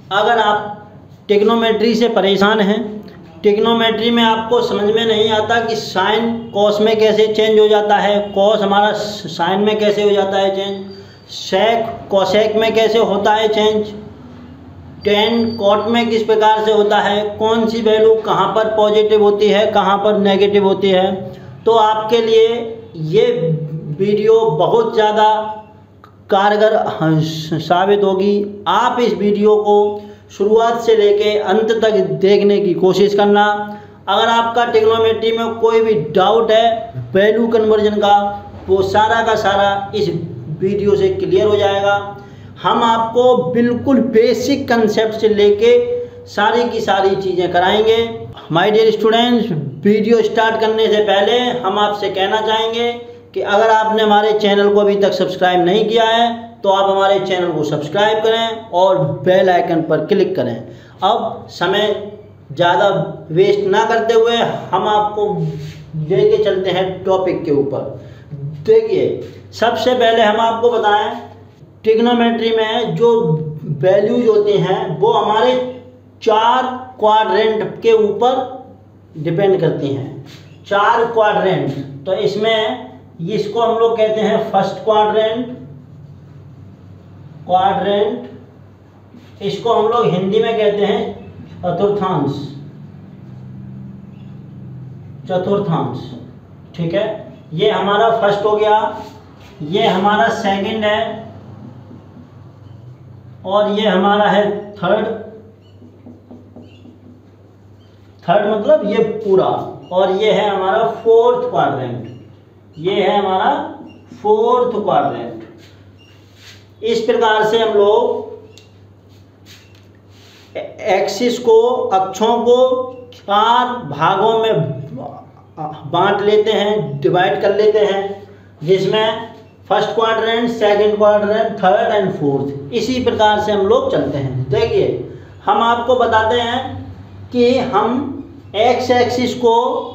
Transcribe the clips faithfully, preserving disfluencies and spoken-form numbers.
अगर आप ट्रिग्नोमेट्री से परेशान हैं, ट्रिग्नोमेट्री में आपको समझ में नहीं आता कि साइन कॉस में कैसे चेंज हो जाता है, कॉस हमारा साइन में कैसे हो जाता है चेंज, सेक कोसेक में कैसे होता है चेंज, टेन कॉट में किस प्रकार से होता है, कौन सी वैल्यू कहाँ पर पॉजिटिव होती है, कहाँ पर नेगेटिव होती है, तो आपके लिए ये वीडियो बहुत ज़्यादा कारगर साबित होगी। आप इस वीडियो को शुरुआत से लेके अंत तक देखने की कोशिश करना। अगर आपका ट्रिग्नोमेट्री में कोई भी डाउट है वैल्यू कन्वर्जन का, वो सारा का सारा इस वीडियो से क्लियर हो जाएगा। हम आपको बिल्कुल बेसिक कंसेप्ट से लेके सारी की सारी चीज़ें कराएंगे। My dear students, video start करने से पहले हम आपसे कहना चाहेंगे कि अगर आपने हमारे चैनल को अभी तक सब्सक्राइब नहीं किया है तो आप हमारे चैनल को सब्सक्राइब करें और बेल आइकन पर क्लिक करें। अब समय ज़्यादा वेस्ट ना करते हुए हम आपको लेके चलते हैं टॉपिक के ऊपर। देखिए, सबसे पहले हम आपको बताएं ट्रिग्नोमेट्री में जो वैल्यूज होती हैं वो हमारे चार क्वाड्रेंट के ऊपर डिपेंड करती हैं। चार क्वाड्रेंट, तो इसमें इसको हम लोग कहते हैं फर्स्ट क्वाड्रेंट क्वाड्रेंट इसको हम लोग हिंदी में कहते हैं चतुर्थांश चतुर्थांश ठीक है, ये हमारा फर्स्ट हो गया, ये हमारा सेकंड है और ये हमारा है थर्ड थर्ड मतलब ये पूरा, और ये है हमारा फोर्थ क्वाड्रेंट, ये है हमारा फोर्थ क्वाड्रेंट। इस प्रकार से हम लोग एक्सिस को, अक्षों को चार भागों में बांट लेते हैं, डिवाइड कर लेते हैं, जिसमें first quadrant, second quadrant, third and fourth. इसी प्रकार से हम लोग चलते हैं। देखिए, हम आपको बताते हैं कि हम एक्स एक्सिस को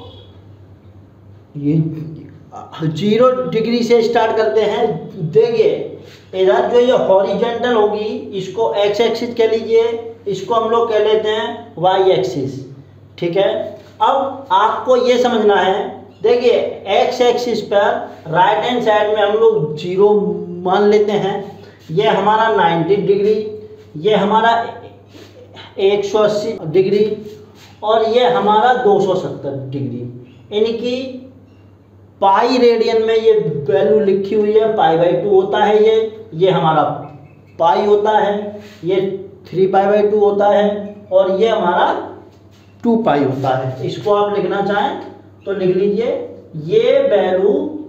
ये जीरो डिग्री से स्टार्ट करते हैं। देखिए, इधर जो ये हॉरिजॉन्टल होगी इसको एक्स एक्सिस कह लीजिए, इसको हम लोग कह लेते हैं वाई एक्सिस। ठीक है, अब आपको ये समझना है, देखिए एक्स एक्सिस पर राइट हैंड साइड में हम लोग जीरो मान लेते हैं, ये हमारा नब्बे डिग्री, ये हमारा एक सौ अस्सी डिग्री और ये हमारा दो सौ सत्तर डिग्री। इनकी पाई रेडियन में ये वैल्यू लिखी हुई है, पाई बाई टू होता है, ये ये हमारा पाई होता है, ये थ्री पाई बाई टू होता है और ये हमारा टू पाई होता है। इसको आप लिखना चाहें तो लिख लीजिए। ये वैल्यू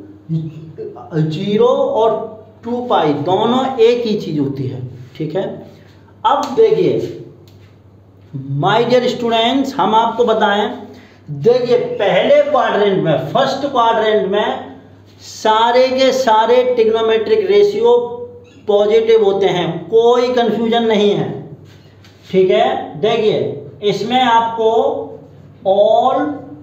जीरो और टू पाई दोनों एक ही चीज़ होती है। ठीक है, अब देखिए माय डियर स्टूडेंट्स, हम आपको बताएं, देखिए पहले क्वाड्रेंट में, फर्स्ट क्वाड्रेंट में सारे के सारे ट्रिग्नोमेट्रिक रेशियो पॉजिटिव होते हैं, कोई कंफ्यूजन नहीं है। ठीक है, देखिए इसमें आपको ऑल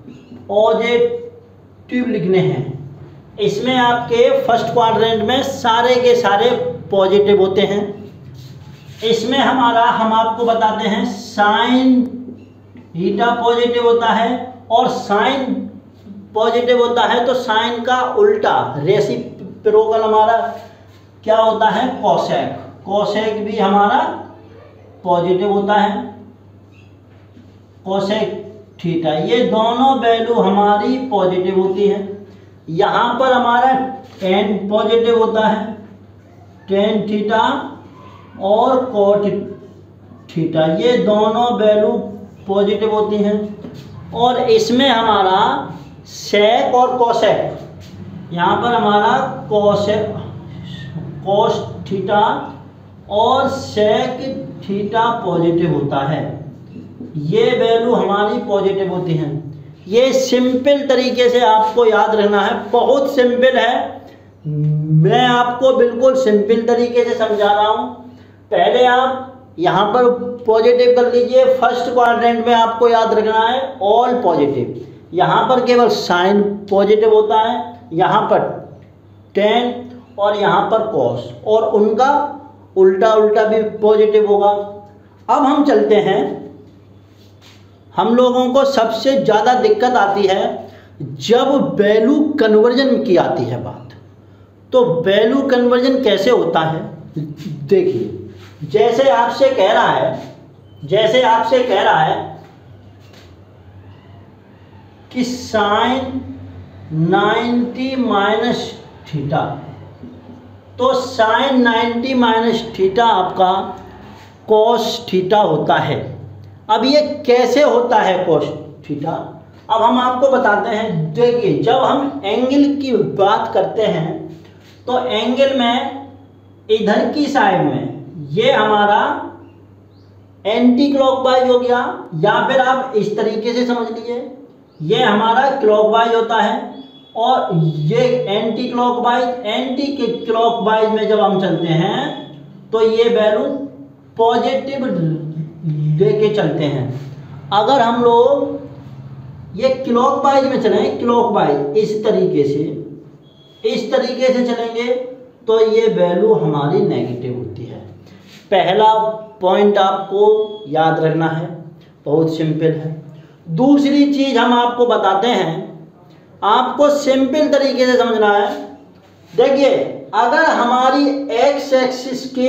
पॉजिटिव लिखने हैं। इसमें आपके फर्स्ट क्वाड्रेंट में सारे के सारे पॉजिटिव होते हैं। इसमें हमारा, हम आपको बताते हैं, साइन थीटा पॉजिटिव होता है और साइन पॉजिटिव होता है तो साइन का उल्टा रेसिप्रोकल हमारा क्या होता है, कोसेक। कोसेक भी हमारा पॉजिटिव होता है, कोसेक थीटा, ये दोनों वैल्यू हमारी पॉजिटिव होती है। यहाँ पर हमारा टेन पॉजिटिव होता है, टेन थीटा और कोट थीटा, ये दोनों वैल्यू पॉजिटिव होती हैं। और इसमें हमारा सेक और कोसेक, यहाँ पर हमारा कोसेक कोस थीटा और सेक थीटा पॉजिटिव होता है, ये वैल्यू हमारी पॉजिटिव होती हैं। ये सिंपल तरीके से आपको याद रखना है, बहुत सिंपल है, मैं आपको बिल्कुल सिंपल तरीके से समझा रहा हूँ। पहले आप यहाँ पर पॉजिटिव कर लीजिए, फर्स्ट क्वाड्रेंट में आपको याद रखना है ऑल पॉजिटिव, यहाँ पर केवल साइन पॉजिटिव होता है, यहाँ पर टेन और यहाँ पर कॉस, और उनका उल्टा उल्टा भी पॉजिटिव होगा। अब हम चलते हैं, हम लोगों को सबसे ज़्यादा दिक्कत आती है जब वैल्यू कन्वर्जन की आती है बात। तो वैल्यू कन्वर्जन कैसे होता है, देखिए जैसे आपसे कह रहा है जैसे आपसे कह रहा है कि साइन नाइन्टी माइनस थीटा, तो साइन नाइन्टी माइनस थीटा आपका कॉस थीटा होता है। अब ये कैसे होता है कॉस थीटा, अब हम आपको बताते हैं। देखिए जब हम एंगल की बात करते हैं तो एंगल में इधर की साइड में ये हमारा एंटी क्लॉकवाइज हो गया, या फिर आप इस तरीके से समझ लीजिए ये हमारा क्लॉकवाइज होता है और ये एंटी क्लॉकवाइज। एंटी के क्लॉकवाइज में जब हम चलते हैं तो ये वैल्यू पॉजिटिव लेके चलते हैं। अगर हम लोग ये क्लॉकवाइज में चलें, क्लॉकवाइज इस तरीके से इस तरीके से चलेंगे तो ये वैल्यू हमारी नेगेटिव होती है। पहला पॉइंट आपको याद रखना है, बहुत सिंपल है। दूसरी चीज हम आपको बताते हैं, आपको सिंपल तरीके से समझना है। देखिए अगर हमारी एक्स एक्सिस के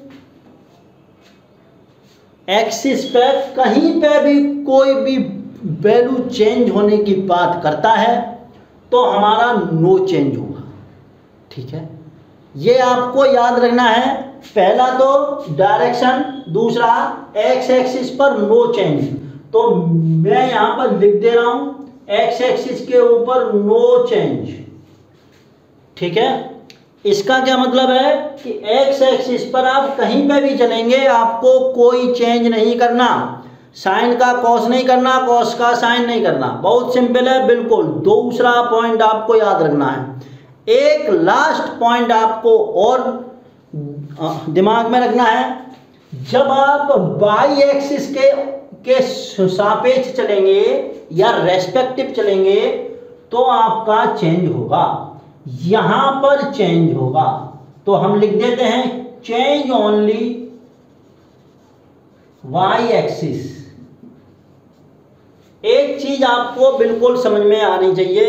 एक्सिस पे कहीं पे भी कोई भी वैल्यू चेंज होने की बात करता है तो हमारा नो चेंज होगा, ठीक है। ये आपको याद रखना है। पहला तो डायरेक्शन, दूसरा एक्स एक्सिस पर नो चेंज। तो मैं यहां पर लिख दे रहा हूं एक्स एक्सिस के ऊपर नो चेंज, ठीक है। इसका क्या मतलब है कि एक्स एक्सिस पर आप कहीं पे भी चलेंगे आपको कोई चेंज नहीं करना, साइन का कॉस नहीं करना, कॉस का साइन नहीं करना, बहुत सिंपल है बिल्कुल। दूसरा पॉइंट आपको याद रखना है, एक लास्ट पॉइंट आपको और दिमाग में रखना है, जब आप वाई एक्सिस के के सापेक्ष चलेंगे या रेस्पेक्टिव चलेंगे तो आपका चेंज होगा, यहां पर चेंज होगा। तो हम लिख देते हैं चेंज ओनली वाई एक्सिस। एक चीज आपको बिल्कुल समझ में आनी चाहिए,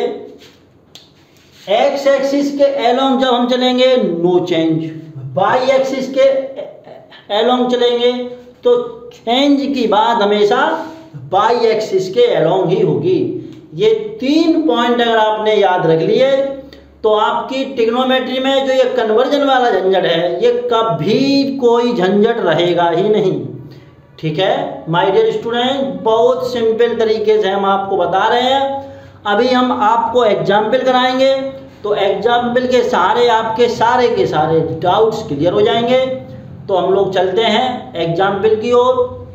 एक्स एक्सिस के एलोंग जब हम चलेंगे नो चेंज, वाई एक्सिस के एलोंग चलेंगे तो चेंज की बात हमेशा वाई एक्सिस के एलोंग ही होगी। ये तीन पॉइंट अगर आपने याद रख लिए तो आपकी ट्रिग्नोमेट्री में जो ये कन्वर्जन वाला झंझट है ये कभी कोई झंझट रहेगा ही नहीं, ठीक है माय डियर स्टूडेंट। बहुत सिंपल तरीके से हम आपको बता रहे हैं। अभी हम आपको एग्जाम्पल कराएंगे तो एग्जाम्पल के सहारे आपके सारे के सारे डाउट्स क्लियर हो जाएंगे। तो हम लोग चलते हैं एग्जाम्पल की ओर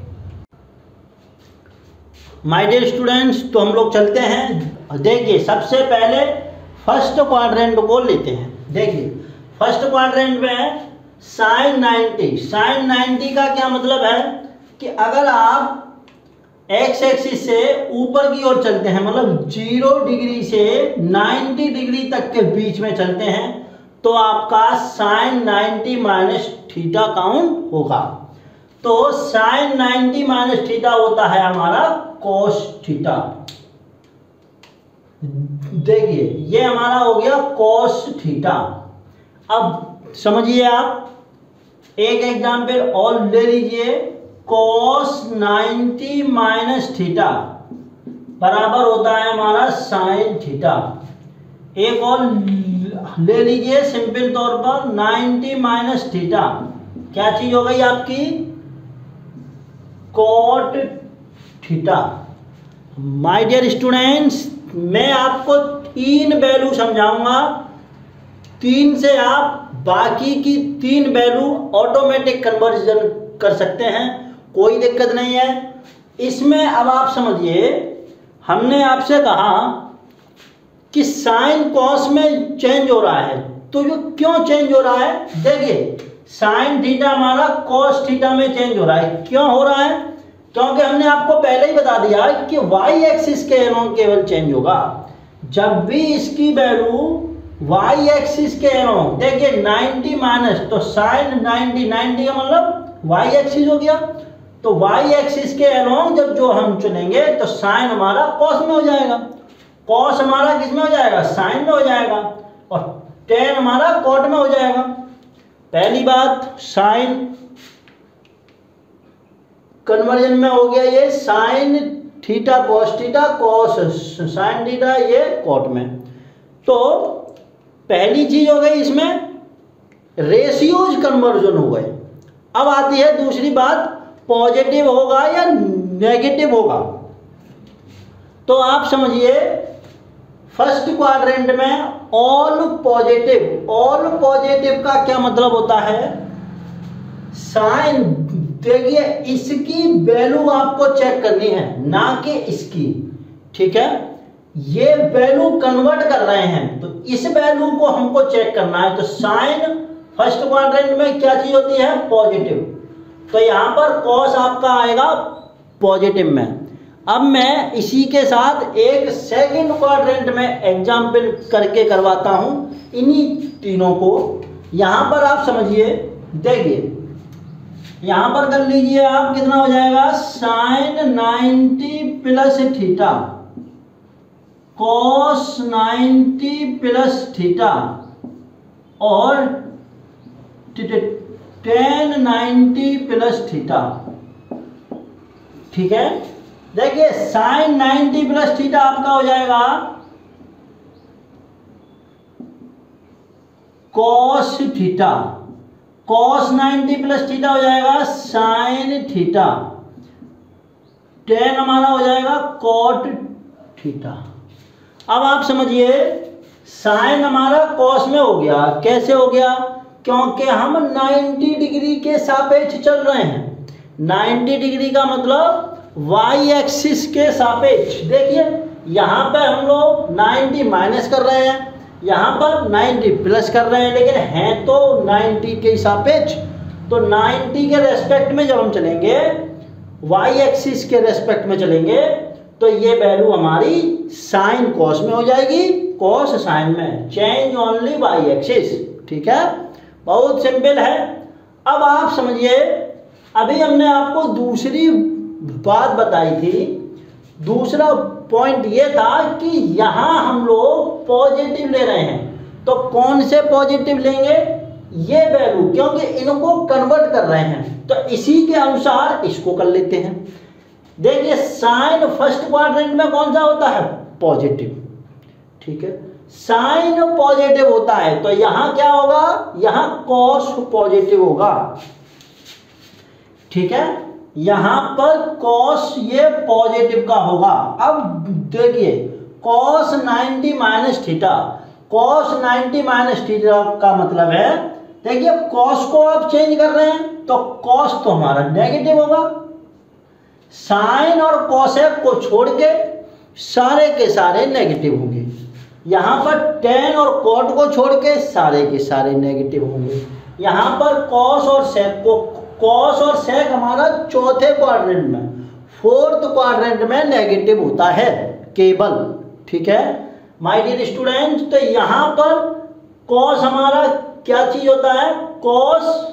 माय डियर स्टूडेंट्स। तो हम लोग चलते हैं, देखिए सबसे पहले फर्स्ट क्वाड्रेंट को लेते हैं। देखिए फर्स्ट क्वाड्रेंट में है साइन नाइन्टी। साइन नाइन्टी का क्या मतलब है कि अगर आप एक्स एक्सिस से ऊपर की ओर चलते हैं, मतलब जीरो डिग्री से नाइन्टी डिग्री तक के बीच में चलते हैं तो आपका sine ninety minus theta count होगा। तो साइन नाइन्टी माइनस थीटा होता है हमारा कॉस थीटा। देखिए ये हमारा हो गया कॉस थीटा। अब समझिए आप एक एग्जाम्पल और ले लीजिए, कॉस नाइन्टी माइनस थीटा बराबर होता है हमारा साइन थीटा। एक और ले लीजिए सिंपल तौर पर नाइन्टी माइनस थीटा क्या चीज हो गई आपकी cot theta. My dear students मैं आपको तीन वैल्यू समझाऊंगा, तीन से आप बाकी की तीन वैल्यू ऑटोमेटिक कन्वर्जन कर सकते हैं, कोई दिक्कत नहीं है इसमें। अब आप समझिए हमने आपसे कहा कि साइन कॉस में चेंज हो रहा है, तो ये क्यों चेंज हो रहा है। देखिए साइन थीटा हमारा कॉस थीटा में चेंज हो रहा है, क्यों हो रहा है, क्योंकि हमने आपको पहले ही बता दिया कि वाई एक्सिस के एलोंग केवल चेंज होगा। जब भी इसकी वैल्यू वाई एक्सिस के एलोंग, देखिए नाइन्टी माइनस तो साइन नाइन्टी, नाइन्टी का मतलब वाई एक्सिस हो गया, तो वाई एक्सिस के अलोंग जब जो हम चुनेंगे तो साइन हमारा कॉस में हो जाएगा, कॉस हमारा किस में हो जाएगा, साइन में हो जाएगा, और टेन हमारा कॉट में हो जाएगा। पहली बात साइन कन्वर्जन में हो गया ये sine theta cos theta, cos sine theta, ये कॉट में। तो पहली चीज हो गई इसमें रेशियोज कन्वर्जन हो गए। अब आती है दूसरी बात, पॉजिटिव होगा या नेगेटिव होगा। तो आप समझिए फर्स्ट क्वाड्रेंट में ऑल पॉजिटिव, ऑल पॉजिटिव का क्या मतलब होता है, साइन, देखिए इसकी वैल्यू आपको चेक करनी है ना कि इसकी, ठीक है, ये वैल्यू कन्वर्ट कर रहे हैं तो इस वैल्यू को हमको चेक करना है। तो साइन फर्स्ट क्वाड्रेंट में क्या चीज होती है, पॉजिटिव, तो यहां पर कॉस आपका आएगा पॉजिटिव में। अब मैं इसी के साथ एक सेकंड क्वाड्रेंट में एग्जाम्पल करके करवाता हूं इन्हीं तीनों को। यहां पर आप समझिए, देखिए यहां पर कर लीजिए आप, कितना हो जाएगा, sine ninety plus theta, cos ninety plus theta, और टेन नाइन्टी प्लस थीटा, ठीक है। देखिए साइन नाइन्टी प्लस थीटा आपका हो जाएगा cos theta, cos ninety plus theta हो जाएगा साइन थीटा, टेन हमारा हो जाएगा कॉट थीटा। अब आप समझिए साइन हमारा कॉस में हो गया, कैसे हो गया, क्योंकि हम नब्बे डिग्री के सापेक्ष चल रहे हैं। नब्बे डिग्री का मतलब वाई एक्सिस के सापेक्ष। देखिए यहाँ पे हम लोग नब्बे माइनस कर रहे हैं, यहाँ पर नब्बे प्लस कर रहे हैं, लेकिन हैं तो नब्बे के सापेक्ष। तो नब्बे के रेस्पेक्ट में जब हम चलेंगे, वाई एक्सिस के रेस्पेक्ट में चलेंगे, तो ये वैल्यू हमारी साइन कॉस में हो जाएगी, कॉस साइन में, चेंज ओनली वाई एक्सिस, ठीक है, बहुत सिंपल है। अब आप समझिए, अभी हमने आपको दूसरी बात बताई थी, दूसरा पॉइंट ये था कि यहाँ हम लोग पॉजिटिव ले रहे हैं, तो कौन से पॉजिटिव लेंगे, ये वैल्यू, क्योंकि इनको कन्वर्ट कर रहे हैं, तो इसी के अनुसार इसको कर लेते हैं। देखिए साइन फर्स्ट क्वाड्रेंट में कौन सा होता है, पॉजिटिव, ठीक है, साइन पॉजिटिव होता है, तो यहां क्या होगा, यहां कॉस पॉजिटिव होगा, ठीक है, यहां पर कॉस ये पॉजिटिव का होगा। अब देखिए cos ninety minus theta, cos ninety minus theta का मतलब है, देखिए कॉस को आप चेंज कर रहे हैं तो कॉस तो हमारा नेगेटिव होगा, साइन और कॉसेक को छोड़ के सारे के सारे नेगेटिव होंगे, यहाँ पर टेन और कॉट को छोड़ के सारे के सारे नेगेटिव होंगे, यहाँ पर कॉस और सेक को, कॉस और सेक हमारा चौथे क्वाड्रेंट में, फोर्थ क्वाड्रेंट में नेगेटिव होता है केवल, ठीक है माय डियर स्टूडेंट। तो यहाँ पर कॉस हमारा क्या चीज होता है, कॉस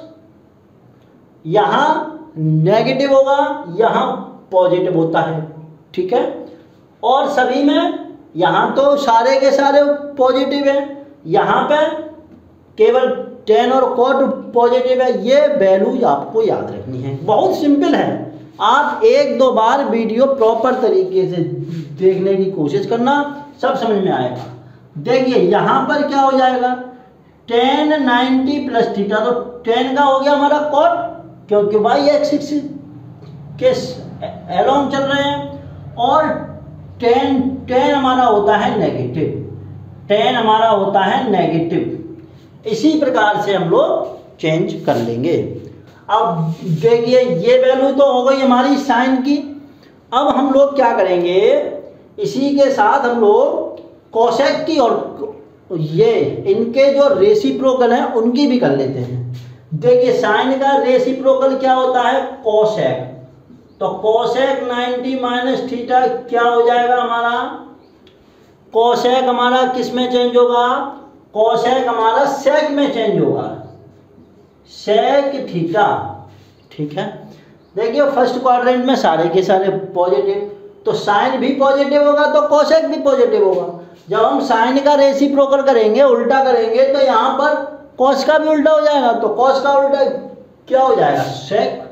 यहाँ नेगेटिव होगा, यहाँ पॉजिटिव होता है, ठीक है, और सभी में यहाँ तो सारे के सारे पॉजिटिव है, यहाँ पे केवल टेन और कॉट पॉजिटिव है। ये वैल्यू आपको याद रखनी है, बहुत सिंपल है। आप एक दो बार वीडियो प्रॉपर तरीके से देखने की कोशिश करना, सब समझ में आएगा। देखिए यहाँ पर क्या हो जाएगा, टेन नाइन्टी प्लस थीटा, तो टेन का हो गया हमारा कॉट, क्योंकि वाई एक्सिस के एलोंग चल रहे हैं, और टेन टेन हमारा होता है नेगेटिव, टेन हमारा होता है नेगेटिव। इसी प्रकार से हम लोग चेंज कर लेंगे। अब देखिए ये वैल्यू तो हो गई हमारी साइन की। अब हम लोग क्या करेंगे, इसी के साथ हम लोग कोसेक की और ये इनके जो रेसिप्रोकल हैं उनकी भी कर लेते हैं। देखिए साइन का रेसिप्रोकल क्या होता है, कोसेक, तो कोसेक नाइन्टी माइनस थीटा क्या हो जाएगा हमारा, कोसेक हमारा किस में चेंज होगा, कोसेक हमारा सेक में चेंज होगा, सेक थीटा, ठीक है। देखिए फर्स्ट क्वाड्रेंट में सारे के सारे पॉजिटिव, तो साइन भी पॉजिटिव होगा तो कोसेक भी पॉजिटिव होगा। जब हम साइन का रेसिप्रोकल करेंगे, उल्टा करेंगे, तो यहाँ पर कॉस का भी उल्टा हो जाएगा, तो कॉस का उल्टा क्या हो जाएगा, सेक।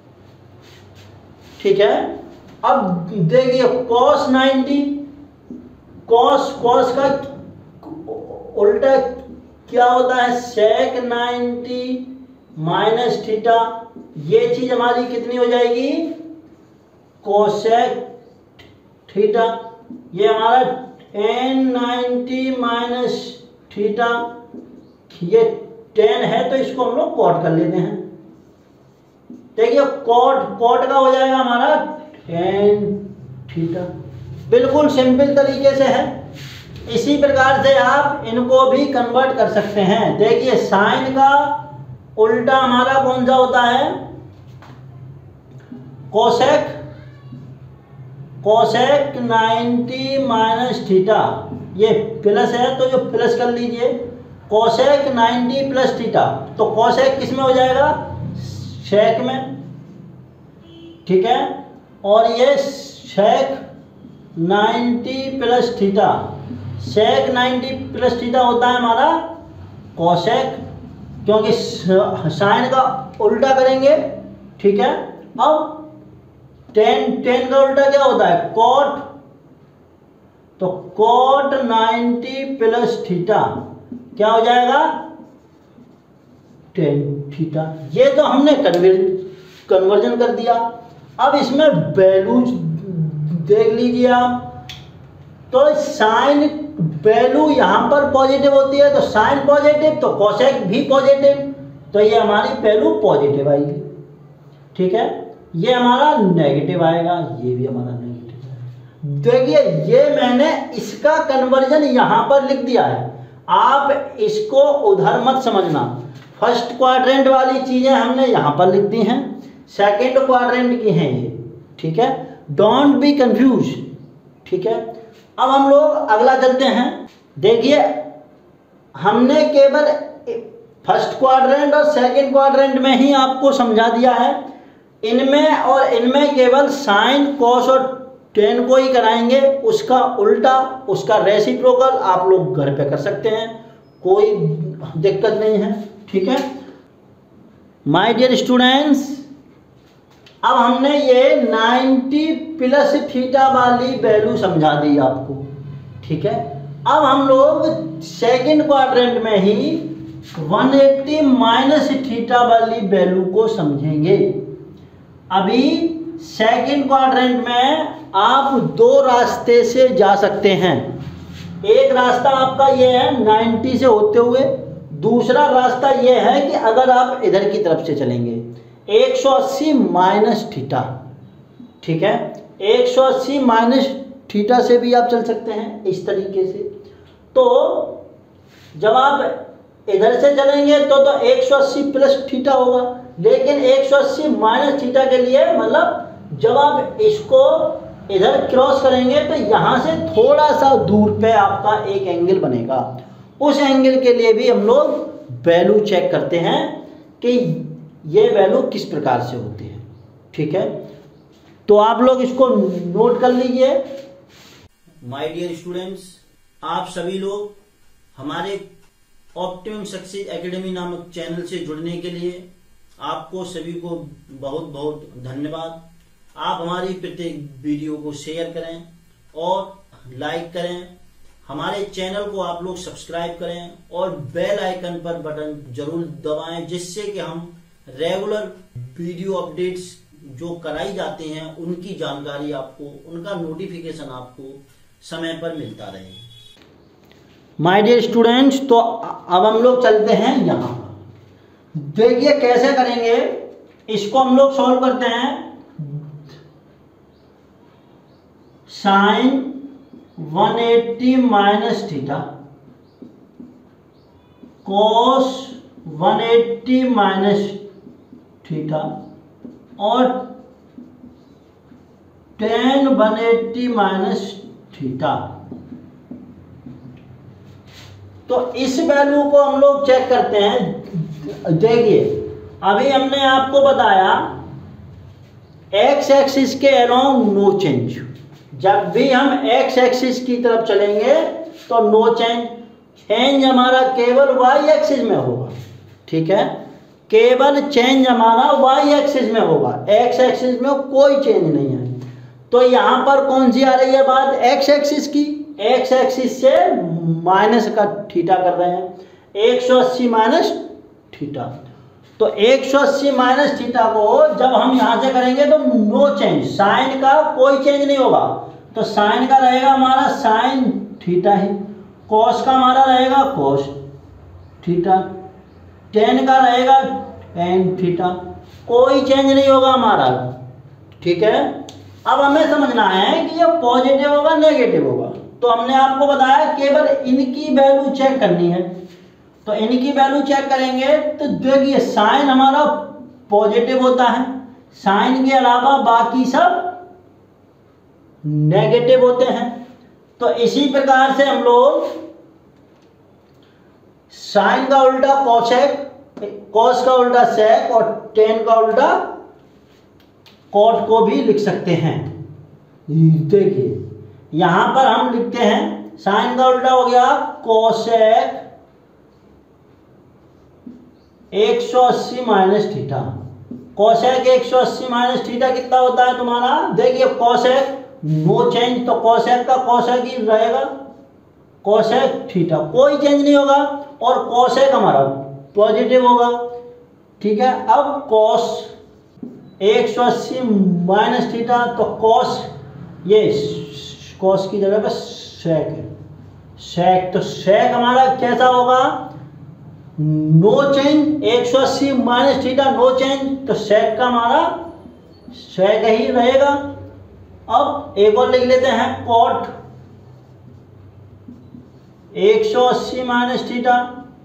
ठीक है, अब देखिए कॉस नाइन्टी, कॉस कॉस का उल्टा क्या होता है, सेक नाइन्टी माइनस थीटा। ये चीज हमारी कितनी हो जाएगी, कोसेक थीटा। ये हमारा टेन नाइन्टी माइनस थीटा, ये टेन है तो इसको हम लोग कॉट कर लेते हैं। देखिए कॉट कॉट का हो जाएगा हमारा टेन थीटा। बिल्कुल सिंपल तरीके से है। इसी प्रकार से आप इनको भी कन्वर्ट कर सकते हैं। देखिए साइन का उल्टा हमारा कौन सा होता है, cosec. Cosec ninety minus theta, ये प्लस है तो जो प्लस कर लीजिए, कोसेक नाइन्टी प्लस थीटा, तो कोसेक किस में हो जाएगा, सेक में। ठीक है, और ये sec ninety plus theta, sec ninety plus theta होता है हमारा कोसेक, क्योंकि साइन का उल्टा करेंगे। ठीक है, अब टेन टेन का उल्टा क्या होता है, कोट, तो कोट नाइन्टी प्लस थीटा क्या हो जाएगा, टेन थीटा। ये तो हमने कन्वर्जन कर दिया। अब इसमें वैल्यू देख लीजिए आप, तो साइन वैल्यू यहाँ पर पॉजिटिव होती है, तो साइन पॉजिटिव तो कोसेक भी पॉजिटिव, तो ये हमारी वैल्यू पॉजिटिव आएगी। ठीक है, ये हमारा नेगेटिव आएगा, ये भी हमारा नेगेटिव आएगा। देखिए ये मैंने इसका कन्वर्जन यहाँ पर लिख दिया है, आप इसको उधर मत समझना। फर्स्ट क्वाड्रेंट वाली चीजें हमने यहाँ पर लिख दी हैं, सेकंड क्वाड्रेंट की हैं ये। ठीक है, डोंट बी कंफ्यूज। ठीक है, अब हम लोग अगला चलते हैं। देखिए हमने केवल फर्स्ट क्वाड्रेंट और सेकंड क्वाड्रेंट में ही आपको समझा दिया है। इनमें और इनमें केवल साइन, कॉस और टेन को ही कराएंगे, उसका उल्टा, उसका रेसिप्रोकल आप लोग घर पे कर सकते हैं, कोई दिक्कत नहीं है। ठीक है माय डियर स्टूडेंट्स, अब हमने ये नाइन्टी प्लस थीटा वाली वैल्यू समझा दी आपको। ठीक है, अब हम लोग सेकंड क्वाड्रेंट में ही वन एट्टी माइनस थीटा वाली वैल्यू को समझेंगे। अभी सेकंड क्वाड्रेंट में आप दो रास्ते से जा सकते हैं। एक रास्ता आपका ये है नाइन्टी से होते हुए, दूसरा रास्ता ये है कि अगर आप इधर की तरफ से चलेंगे एक सौ अस्सी माइनस थीटा। ठीक है, एक सौ अस्सी माइनस थीटा से भी आप चल सकते हैं इस तरीके से। तो जब आप इधर से चलेंगे तो तो एक सौ अस्सी प्लस थीटा होगा, लेकिन एक सौ अस्सी माइनस थीटा के लिए मतलब जब आप इसको इधर क्रॉस करेंगे तो यहाँ से थोड़ा सा दूर पे आपका एक एंगल बनेगा। उस एंगल के लिए भी हम लोग वैल्यू चेक करते हैं कि ये वैल्यू किस प्रकार से होती है। ठीक है, तो आप लोग इसको नोट कर लीजिए। माय डियर स्टूडेंट्स, आप सभी लोग हमारे ऑप्टिमम सक्सेस एकेडमी नामक चैनल से जुड़ने के लिए आपको सभी को बहुत बहुत धन्यवाद। आप हमारी प्रत्येक वीडियो को शेयर करें और लाइक करें, हमारे चैनल को आप लोग सब्सक्राइब करें और बेल आइकन पर बटन जरूर दबाएं, जिससे कि हम रेगुलर वीडियो अपडेट्स जो कराई जाती हैं उनकी जानकारी आपको, उनका नोटिफिकेशन आपको समय पर मिलता रहे। माय डियर स्टूडेंट्स, तो अब हम लोग चलते हैं यहाँ पर। देखिए कैसे करेंगे इसको, हम लोग सॉल्व करते हैं। Sine one eighty minus theta, cos one eighty minus theta और tan one eighty minus theta. तो इस वैल्यू को हम लोग चेक करते हैं। देखिए अभी हमने आपको बताया एक्स एक्सिस के अलोंग नो चेंज। जब भी हम एक्स एक्सिस की तरफ चलेंगे तो नो चेंज, चेंज हमारा केवल वाई एक्सिस में होगा। ठीक है, केवल चेंज हमारा वाई एक्सिस में होगा, एक्स एक्सिस में कोई चेंज नहीं है। तो यहाँ पर कौन सी आ रही है बात, एक्स एक्सिस की। एक्स एक्सिस से माइनस का थीटा कर रहे हैं, एक सौ अस्सी माइनस थीटा। तो एक सौ अस्सी माइनस थीटा को जब हम यहाँ से करेंगे तो नो चेंज, साइन का कोई चेंज नहीं होगा। तो साइन का रहेगा हमारा साइन थीटा ही, कॉस का हमारा रहेगा कॉस थीटा, टेन का रहेगा टेन थीटा, कोई चेंज नहीं होगा हमारा। ठीक है, अब हमें समझना है कि ये पॉजिटिव होगा नेगेटिव होगा। तो हमने आपको बताया केवल इनकी वैल्यू चेक करनी है। तो इनकी वैल्यू चेक करेंगे तो देखिए साइन हमारा पॉजिटिव होता है, साइन के अलावा बाकी सब नेगेटिव होते हैं। तो इसी प्रकार से हम लोग साइन का उल्टा कॉसेक, कॉस का उल्टा सेक और टेन का उल्टा कॉट को भी लिख सकते हैं। देखिए यहां पर हम लिखते हैं साइन का उल्टा हो गया कोसेक एक सौ अस्सी माइनस थीटा। कोसेक एक सौ अस्सी माइनस थीटा कितना होता है तुम्हारा, देखिए कोसेक नो चेंज, तो कोसेक का कोसेक ही रहेगा, कोसेक थीटा कोई चेंज नहीं होगा, और कोसेक हमारा पॉजिटिव होगा। ठीक है, अब कॉस एक सौ अस्सी माइनस थीटा, तो कॉस ये कॉस की जगह पर सेक है, सेक, तो सेक हमारा कैसा होगा, नो चेंज, एक सौ अस्सी माइनस थीटा नो चेंज, तो सेक का हमारा सेक ही रहेगा। अब एक और लिख लेते हैं कॉट एक सौ अस्सी माइनस थीटा,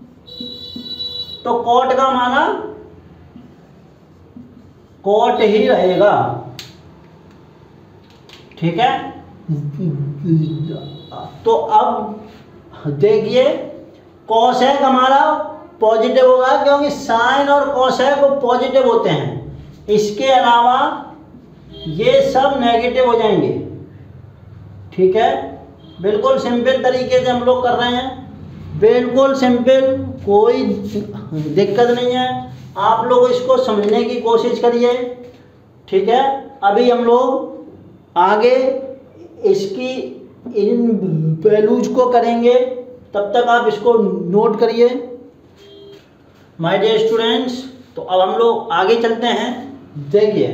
तो कॉट का हमारा कॉट ही रहेगा। ठीक है, तो अब देखिए कोसेक हमारा पॉजिटिव होगा क्योंकि साइन और कोसेक पॉजिटिव होते हैं, इसके अलावा ये सब नेगेटिव हो जाएंगे। ठीक है, बिल्कुल सिंपल तरीके से हम लोग कर रहे हैं, बिल्कुल सिंपल, कोई दिक्कत नहीं है। आप लोग इसको समझने की कोशिश करिए। ठीक है, अभी हम लोग आगे इसकी इन वैल्यूज को करेंगे, तब तक आप इसको नोट करिए माय डियर स्टूडेंट्स। तो अब हम लोग आगे चलते हैं। देखिए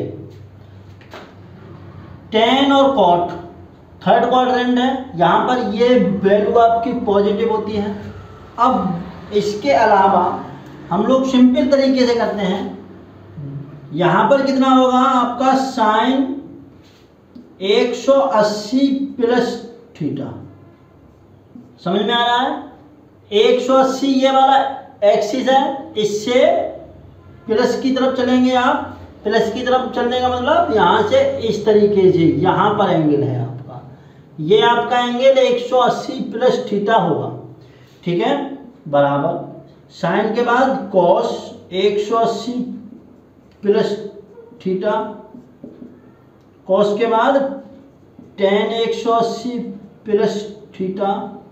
टेन और कॉट थर्ड क्वाड्रेंट है, यहाँ पर ये वैल्यू आपकी पॉजिटिव होती है। अब इसके अलावा हम लोग सिंपल तरीके से करते हैं, यहाँ पर कितना होगा आपका साइन एक सौ अस्सी प्लस थीटा, समझ में आ रहा है। एक सौ अस्सी ये वाला एक्सिस है, इससे प्लस की तरफ चलेंगे आप, प्लस की तरफ चलने का मतलब यहाँ से इस तरीके से यहाँ पर एंगल है आपका, ये आपका एंगल एक सौ अस्सी प्लस थीटा होगा। ठीक है, बराबर साइन के बाद कॉस एक सौ अस्सी प्लस थीटा, कॉस के बाद टेन एक सौ अस्सी प्लस थीटा।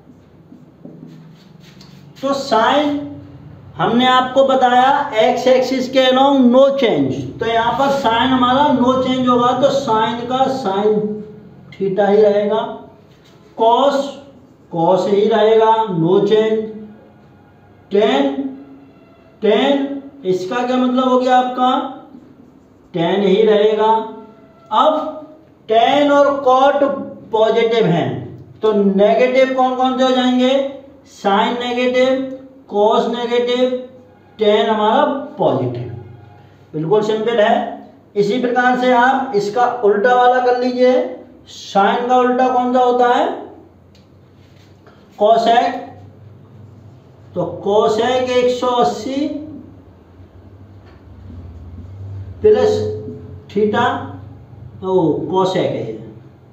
तो साइन हमने आपको बताया एक्स एक्सिस के अलोंग नो चेंज, तो यहाँ पर साइन हमारा नो चेंज होगा, तो साइन का साइन थीटा ही रहेगा, कॉस कॉस ही रहेगा नो चेंज, टेन टेन इसका क्या मतलब हो गया आपका टेन ही रहेगा। अब टेन और कॉट पॉजिटिव हैं, तो नेगेटिव कौन कौन से हो जाएंगे, sine negative, cos negative, tan हमारा पॉजिटिव। बिल्कुल सिंपल है। इसी प्रकार से आप इसका उल्टा वाला कर लीजिए। साइन का उल्टा कौन सा होता है, कोसेक, तो कोसेक एक सौ अस्सी प्लस थीटा, तो कोसेक है ये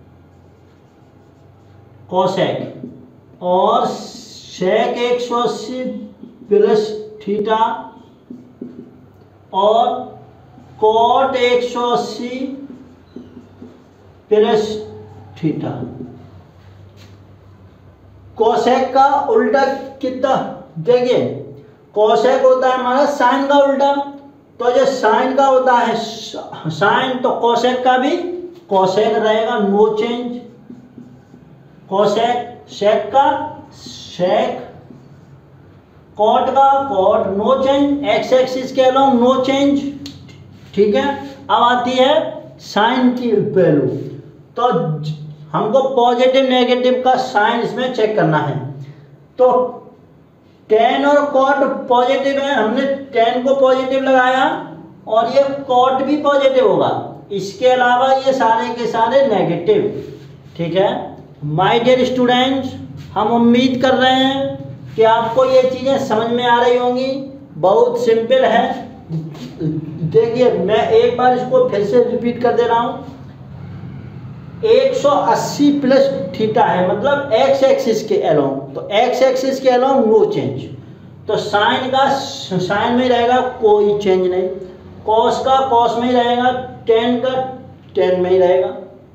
कोसेक, और सेक एक सौ अस्सी प्लस थीटा, और कॉट एक सौ अस्सी प्लस थीटा। कोसेक का उल्टा कितना, देखिए कोसेक होता है हमारा साइन का उल्टा, तो जो साइन का होता है साइन, तो कोसेक का भी कोसेक रहेगा, नो चेंज। कोसेक, सेक का सेक, कॉट का cot, no change. X axis के अलोंग नो चेंज, ठीक है। अब आती है साइन की वैल्यू, तो हमको पॉजिटिव नेगेटिव का साइन इसमें चेक करना है। तो टेन और कॉट पॉजिटिव है, हमने टेन को पॉजिटिव लगाया और ये कॉट भी पॉजिटिव होगा। इसके अलावा ये सारे के सारे नेगेटिव, ठीक है। माय डियर स्टूडेंट्स, हम उम्मीद कर रहे हैं कि आपको ये चीज़ें समझ में आ रही होंगी। बहुत सिंपल है। देखिए मैं एक बार इसको फिर से रिपीट कर दे रहा हूँ। एक सौ अस्सी प्लस थीटा है, मतलब एक्स एक्सिस के अलोंग, तो एक्स एक्सिस के अलोंग नो चेंज, तो साइन का साइन में रहेगा, कोई चेंज नहीं। कॉस का कॉस में ही रहेगा, टेन का टेन में ही रहेगा।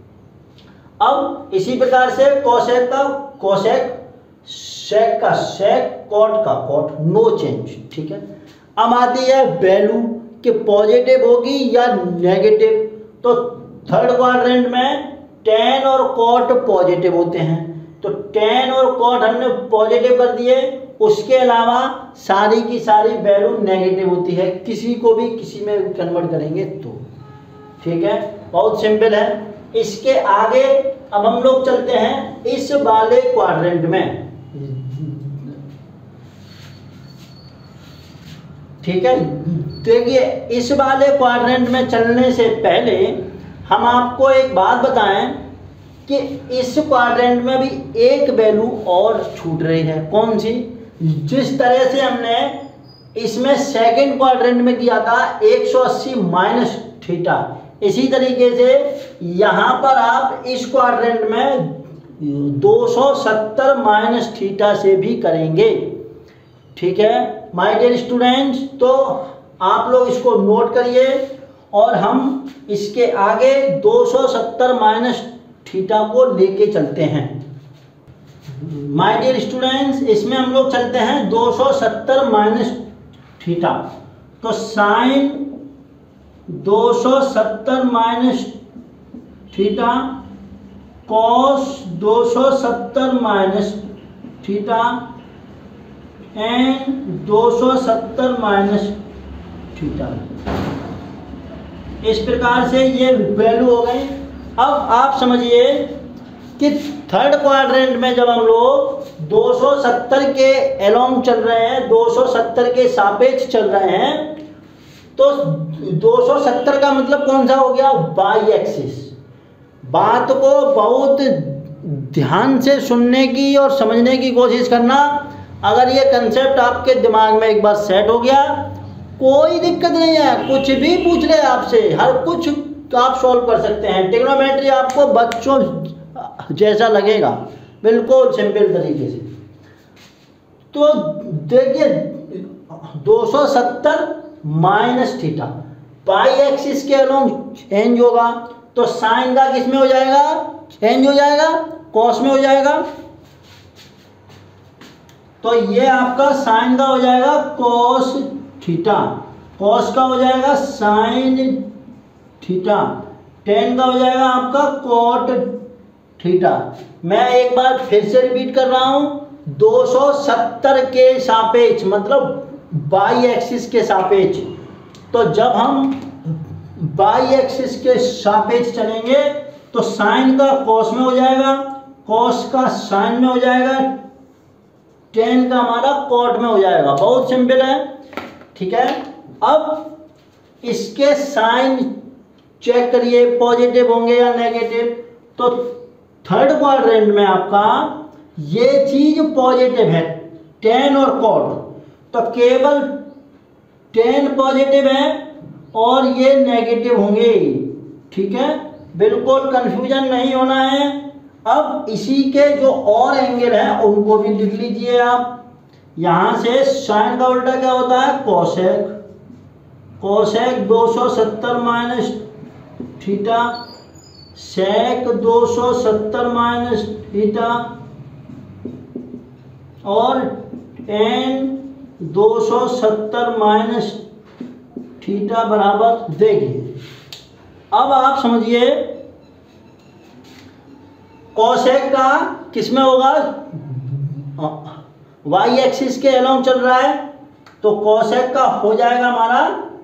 अब इसी प्रकार से कोसेक का कोसेक, सेक का सेक, कॉट का कॉट, नो चेंज, ठीक है। अब आती है वैल्यू कि पॉजिटिव होगी या नेगेटिव। तो थर्ड क्वाड्रेंट में टेन और कॉट पॉजिटिव होते हैं, तो टेन और कॉट हमने पॉजिटिव कर दिए। उसके अलावा सारी की सारी वैल्यू नेगेटिव होती है, किसी को भी किसी में कन्वर्ट करेंगे तो, ठीक है। बहुत सिंपल है। इसके आगे अब हम लोग चलते हैं इस वाले क्वाड्रेंट में, ठीक है। देखिए इस वाले क्वाड्रेंट में चलने से पहले हम आपको एक बात बताएं कि इस क्वाड्रेंट में भी एक वैल्यू और छूट रही है। कौन सी? जिस तरह से हमने इसमें सेकंड क्वाड्रेंट में किया था एक सौ अस्सी माइनस थीटा, इसी तरीके से यहाँ पर आप इस क्वाड्रेंट में दो सौ सत्तर माइनस थीटा से भी करेंगे, ठीक है माय डियर स्टूडेंट्स। तो आप लोग इसको नोट करिए और हम इसके आगे दो सौ सत्तर माइनस थीटा को लेके चलते हैं। माय डियर स्टूडेंट्स, इसमें हम लोग चलते हैं दो सौ सत्तर माइनस थीटा, तो साइन दो सौ सत्तर माइनस थीटा, कॉस दो सौ सत्तर माइनस थीटा एंड दो सौ सत्तर माइनस थीटा। इस प्रकार से ये वैल्यू हो गई। अब आप समझिए कि थर्ड क्वाड्रेंट में जब हम लोग दो सौ सत्तर के अलोंग चल रहे हैं, दो सौ सत्तर के सापेक्ष चल रहे हैं, तो दो सौ सत्तर का मतलब कौन सा हो गया? Y axis. बात को बहुत ध्यान से सुनने की और समझने की कोशिश करना। अगर ये कंसेप्ट आपके दिमाग में एक बार सेट हो गया, कोई दिक्कत नहीं है, कुछ भी पूछ ले आपसे, हर कुछ आप सॉल्व कर सकते हैं। ट्रिग्नोमेट्री आपको बच्चों जैसा लगेगा, बिल्कुल सिंपल तरीके से। तो देखिए दो सौ सत्तर माइनस थीटा, पाई एक्सिस के अलोंग चेंज होगा, तो साइन का किस में हो जाएगा? चेंज हो जाएगा, कॉस में हो जाएगा। तो ये आपका साइन का हो जाएगा कॉस थीटा, कॉस का हो जाएगा साइन थीटा, टेन का हो जाएगा आपका कॉट थीटा। मैं एक बार फिर से रिपीट कर रहा हूं, दो सौ सत्तर के सापेक्ष मतलब बाई एक्सिस के सापेक्ष। तो जब हम बाई एक्सिस के सापेक्ष चलेंगे तो साइन का कॉस में हो जाएगा, कॉस का साइन में हो जाएगा, टेन का हमारा कॉट में हो जाएगा। बहुत सिंपल है, ठीक है। अब इसके साइन चेक करिए, पॉजिटिव होंगे या नेगेटिव। तो थर्ड क्वाड्रेंट में आपका ये चीज पॉजिटिव है, टेन और कॉट, तो केवल टेन पॉजिटिव है और ये नेगेटिव होंगे, ठीक है। बिल्कुल कंफ्यूजन नहीं होना है। अब इसी के जो और एंगल हैं उनको भी लिख लीजिए आप। यहाँ से साइन का उल्टा क्या होता है? कोसेक, कोसेक दो सौ सत्तर माइनस थीटा, सेक दो सौ सत्तर माइनस थीटा और टेन दो सौ सत्तर माइनस थीटा बराबर, देखिए अब आप समझिए कोसेक का किसमें होगा, वाई एक्सिस के अलोंग चल रहा है, तो कोसेक का हो जाएगा हमारा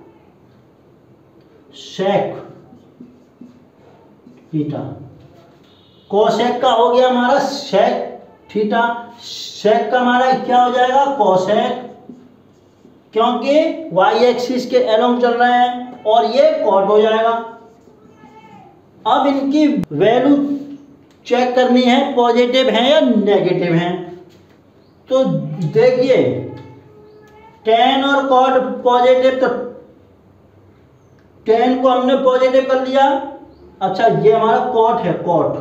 सेक थीटा, कोसेक का हो गया हमारा सेक थीटा, सेक का हमारा क्या हो जाएगा कोसेक, क्योंकि वाई एक्सिस के अलोंग चल रहे हैं, और ये कॉट हो जाएगा। अब इनकी वैल्यू चेक करनी है पॉजिटिव है या नेगेटिव है, तो देखिए टेन और कॉट पॉजिटिव, तो टेन को हमने पॉजिटिव कर लिया। अच्छा ये हमारा कॉट है, कॉट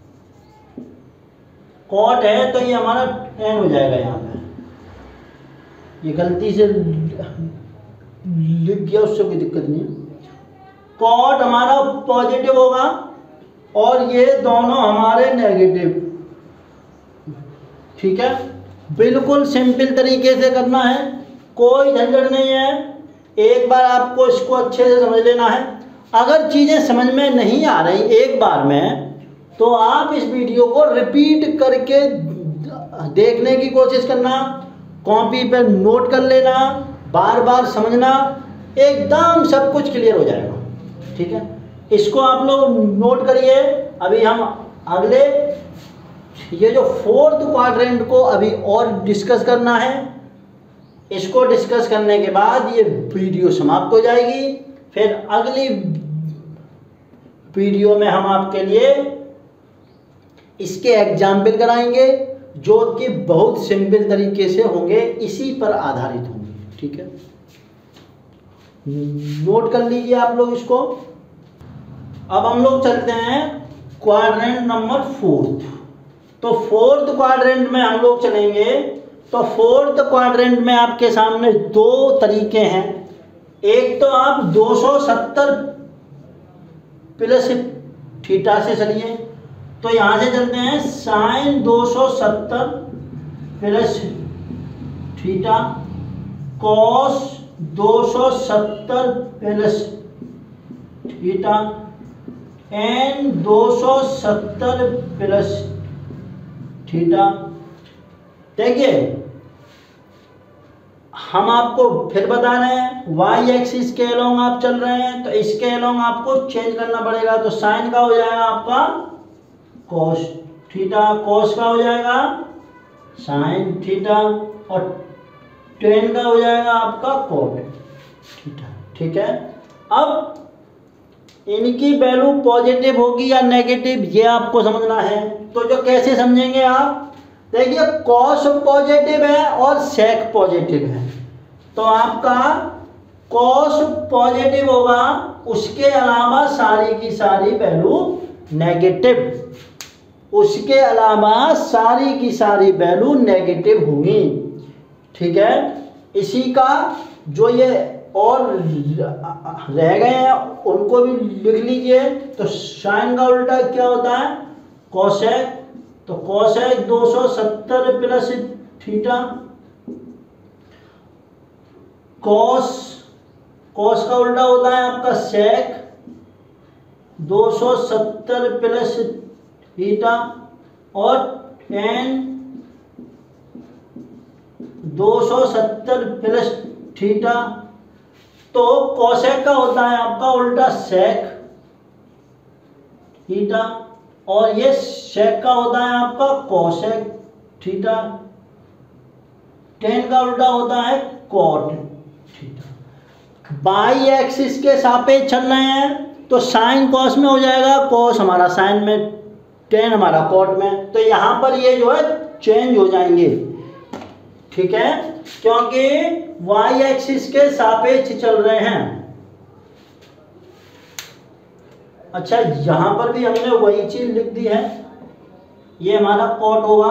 कॉट है तो ये हमारा टेन हो जाएगा। यहाँ पे ये गलती से लिख गया, उससे कोई दिक्कत नहीं है। कॉट हमारा पॉजिटिव होगा और ये दोनों हमारे नेगेटिव, ठीक है। बिल्कुल सिंपल तरीके से करना है, कोई झंझट नहीं है। एक बार आपको इसको अच्छे से समझ लेना है। अगर चीज़ें समझ में नहीं आ रही एक बार में, तो आप इस वीडियो को रिपीट करके देखने की कोशिश करना, कॉपी पे नोट कर लेना, बार बार समझना, एकदम सब कुछ क्लियर हो जाएगा, ठीक है। इसको आप लोग नोट करिए। अभी हम अगले ये जो फोर्थ क्वाड्रेंट को अभी और डिस्कस करना है। इसको डिस्कस करने के बाद ये वीडियो समाप्त हो जाएगी। फिर अगली वीडियो में हम आपके लिए इसके एग्जाम्पल कराएंगे, जो कि बहुत सिंपल तरीके से होंगे, इसी पर आधारित होंगे, ठीक है। नोट कर लीजिए आप लोग इसको। अब हम लोग चलते हैं क्वाड्रेंट नंबर फोर्थ। तो फोर्थ क्वाड्रेंट में हम लोग चलेंगे। तो फोर्थ क्वाड्रेंट में आपके सामने दो तरीके हैं। एक तो आप दो सौ सत्तर प्लस थीटा से चलिए, तो यहां से चलते हैं साइन दो सौ सत्तर प्लस थीटा, कॉस दो सौ सत्तर प्लस थीटा, एन दो सौ सत्तर प्लस थीटा। देखिए हम आपको फिर बता रहे हैं, वाई एक्सिस के अलोंग आप चल रहे हैं, तो इसके अलोंग आपको चेंज करना पड़ेगा। तो साइन का हो जाएगा आपका कॉस थीटा, कॉस का हो जाएगा साइन थीटा, और टेन का हो जाएगा आपका कॉट थीटा, ठीक है। अब इनकी वैल्यू पॉजिटिव होगी या नेगेटिव, ये आपको समझना है। तो जो कैसे समझेंगे आप, देखिए कॉस पॉजिटिव है और सेक पॉजिटिव है, तो आपका कॉस पॉजिटिव होगा, उसके अलावा सारी की सारी वैल्यू नेगेटिव, उसके अलावा सारी की सारी वैल्यू नेगेटिव होंगी, ठीक है। इसी का जो ये और रह गए हैं उनको भी लिख लीजिए। तो साइन का उल्टा क्या होता है कोसेक, तो कोसेक दो सौ सत्तर प्लस थीटा, कॉस कॉस का उल्टा होता है आपका सेक दो सौ सत्तर प्लस थीटा, और टेन दो सौ सत्तर प्लस थीटा। तो कोसेक का होता है आपका उल्टा सेक थीटा, और ये सेक का होता है आपका कोसेक थीटा, टेन का उल्टा होता है कॉट थीटा। बाई एक्सिस के सापेक्ष चल रहे हैं, तो साइन कॉस में हो जाएगा, कॉस हमारा साइन में, टेन हमारा कॉट में। तो यहाँ पर ये जो है चेंज हो जाएंगे, ठीक है, क्योंकि वाई एक्सिस के सापेक्ष चल रहे हैं। अच्छा यहां पर भी हमने वही चीज लिख दी है, ये हमारा कॉट होगा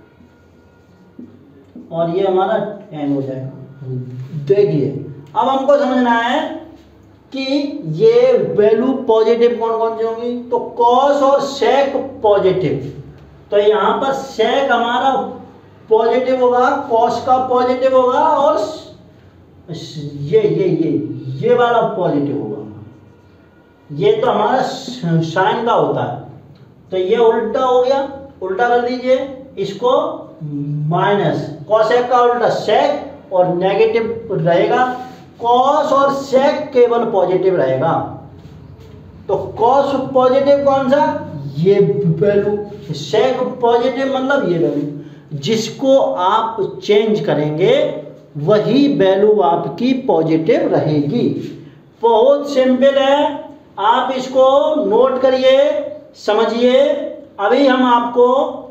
और ये हमारा टेन हो जाएगा। देखिए अब हमको समझना है कि ये वैल्यू पॉजिटिव कौन कौन सी होंगी, तो कॉस और सेक पॉजिटिव। तो यहाँ पर सेक हमारा पॉजिटिव होगा, कॉस का पॉजिटिव होगा और ये ये ये ये वाला पॉजिटिव होगा। ये तो हमारा साइन का होता है, तो ये उल्टा हो गया, उल्टा कर दीजिए इसको, माइनस कॉसेक का उल्टा सेक और नेगेटिव रहेगा, कॉस और सेक केवल पॉजिटिव रहेगा। तो कॉस पॉजिटिव कौन सा, ये वैल्यू, सेक पॉजिटिव मतलब ये वैल्यू, जिसको आप चेंज करेंगे वही वैल्यू आपकी पॉजिटिव रहेगी। बहुत सिंपल है, आप इसको नोट करिए, समझिए। अभी हम आपको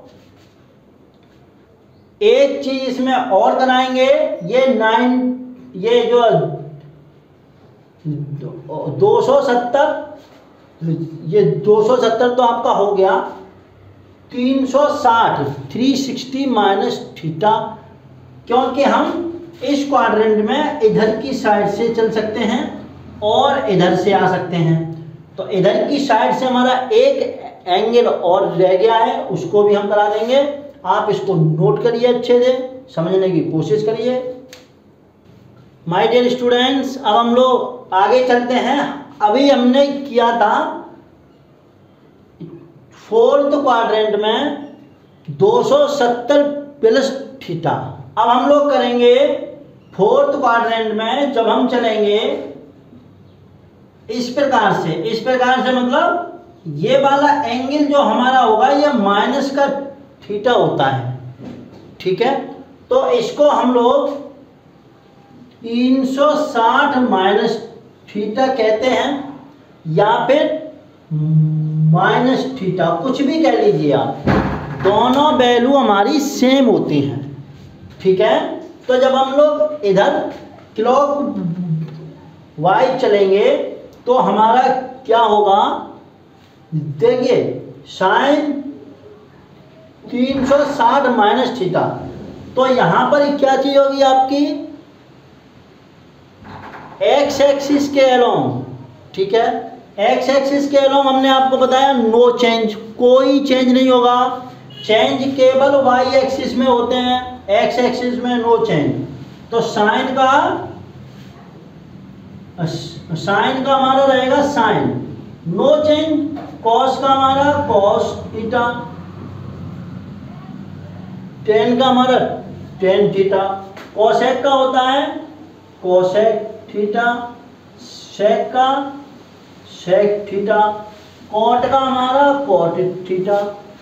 एक चीज इसमें और कराएंगे, ये नाइन ये जो दो सौ सत्तर, ये दो सौ सत्तर तो आपका हो गया, तीन सौ साठ थ्री सिक्सटी माइनस थीटा, क्योंकि हम इस क्वाड्रेंट में इधर की साइड से चल सकते हैं और इधर से आ सकते हैं। तो इधर की साइड से हमारा एक एंगल और रह गया है, उसको भी हम करा देंगे। आप इसको नोट करिए, अच्छे से समझने की कोशिश करिए। माय डियर स्टूडेंट्स, अब हम लोग आगे चलते हैं। अभी हमने किया था फोर्थ क्वाड्रेंट में दो सौ सत्तर प्लस थीटा। अब हम लोग करेंगे फोर्थ क्वाड्रेंट में, जब हम चलेंगे इस प्रकार से, इस प्रकार से मतलब ये वाला एंगल जो हमारा होगा ये माइनस का थीटा होता है, ठीक है। तो इसको हम लोग तीन सौ साठ माइनस थीटा कहते हैं, या फिर माइनस थीटा, कुछ भी कह लीजिए आप, दोनों वैल्यू हमारी सेम होती हैं, ठीक है। तो जब हम लोग इधर क्लॉक वाइज चलेंगे तो हमारा क्या होगा, देखिए साइन तीन सौ साठ माइनस थीटा, तो यहाँ पर क्या चीज होगी आपकी, एक्स एक्सिस के अलोंग, ठीक है। एक्स एक्सिस के अलोंग हमने आपको बताया नो चेंज, कोई चेंज नहीं होगा, चेंज केवल वाई एक्सिस में होते हैं, एक्स एक्सिस में नो चेंज। तो साइन का साइन का हमारा रहेगा साइन, नो चेंज। कॉस का हमारा कॉस थीटा, टेन का हमारा टेन थीटा, कोसेक का होता है कोसेक थीटा, सेक का सेक थीटा, कॉट का हमारा कॉट थीटा,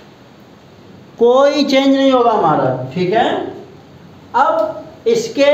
कोई चेंज नहीं होगा हमारा, ठीक है। अब इसके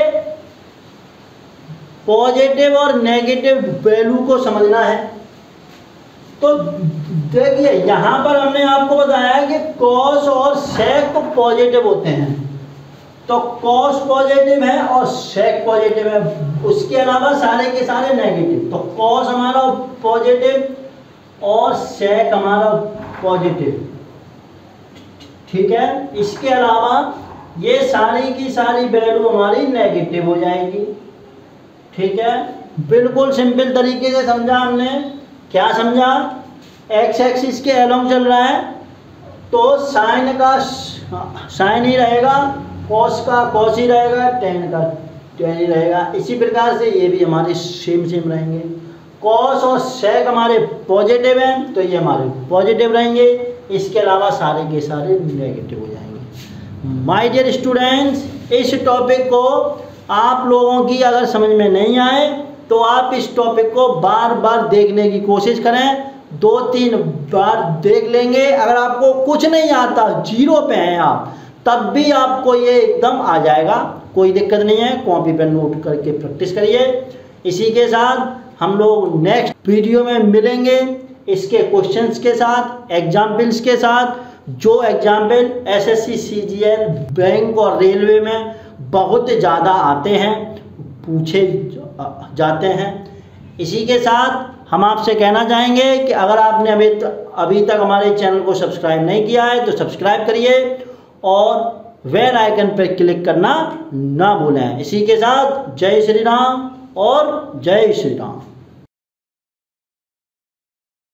पॉजिटिव और नेगेटिव वैल्यू को समझना है। तो देखिए यहाँ पर हमने आपको बताया कि कॉस और सेक पॉजिटिव होते हैं, तो कॉस पॉजिटिव है और सेक पॉजिटिव है, उसके अलावा सारे के सारे नेगेटिव। तो कॉस हमारा पॉजिटिव और सेक हमारा पॉजिटिव, ठीक है। इसके अलावा ये सारी की सारी वैल्यू हमारी नेगेटिव हो जाएगी, ठीक है। बिल्कुल सिंपल तरीके से समझा हमने। क्या समझा, एक्स एक्सिस के अलोंग चल रहा है तो साइन का साइन ही रहेगा, कॉस का कॉस ही रहेगा, टेन का टेन ही रहेगा। इसी प्रकार से ये भी हमारे सेम सेम रहेंगे। कॉस और सेक हमारे पॉजिटिव हैं तो ये हमारे पॉजिटिव रहेंगे, इसके अलावा सारे के सारे नेगेटिव हो जाएंगे। माय डियर स्टूडेंट्स, इस टॉपिक को आप लोगों की अगर समझ में नहीं आए तो आप इस टॉपिक को बार बार देखने की कोशिश करें, दो तीन बार देख लेंगे। अगर आपको कुछ नहीं आता, जीरो पे हैं आप, तब भी आपको ये एकदम आ जाएगा, कोई दिक्कत नहीं है। कॉपी पे नोट करके प्रैक्टिस करिए। इसी के साथ हम लोग नेक्स्ट वीडियो में मिलेंगे इसके क्वेश्चंस के साथ, एग्जाम्पल्स के साथ, जो एग्जाम्पल एसएससी, सीजीएल, बैंक और रेलवे में बहुत ज़्यादा आते हैं, पूछे जाते हैं। इसी के साथ हम आपसे कहना चाहेंगे कि अगर आपने अभी तक अभी तक हमारे चैनल को सब्सक्राइब नहीं किया है तो सब्सक्राइब करिए और बेल आइकन पर क्लिक करना ना भूलें। इसी के साथ जय श्री राम और जय श्री राम।